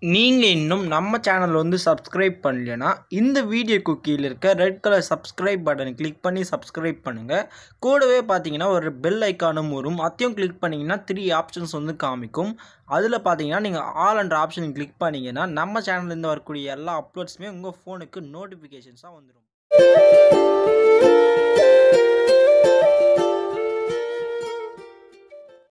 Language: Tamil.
நீங்க இன்னும் நம்ம சேனல் வந்து சப்ஸ்கிரைப் பண்ணலனா இந்த வீடியோக்கு கீழ இருக்க ரெட் கலர் சப்ஸ்கிரைப் பட்டனை கிளிக் பண்ணி சப்ஸ்கிரைப் பண்ணுங்க. கூடவே பாத்தீங்கன்னா ஒரு பெல் ஐகானும் வரும். அதையும் கிளிக் பண்ணீங்கன்னா 3 ஆப்ஷன்ஸ் வந்து காமிக்கும். அதுல பாத்தீங்கன்னா நீங்க ஆல் என்ற ஆப்ஷனை கிளிக் பண்ணீங்கன்னா நம்ம சேனல்ல இருந்து வரக்கூடிய எல்லா அப்லோட்ஸ்மே உங்க ஃபோனுக்கு நோட்டிஃபிகேஷன்ஸா வந்துரும்.